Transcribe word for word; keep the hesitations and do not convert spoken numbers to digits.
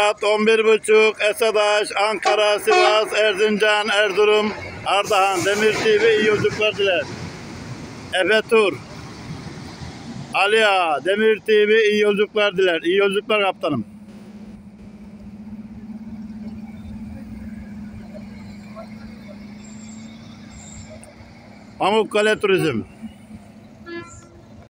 Saat on bir buçuk. Esadaş, Ankara, Sivas, Erzincan, Erzurum, Ardahan. Demir T V iyi yolculuklar diler. Efe Tur, Ali Ağa, Demir T V iyi yolculuklar diler. İyi yolculuklar kaptanım. Pamukkale Turizm.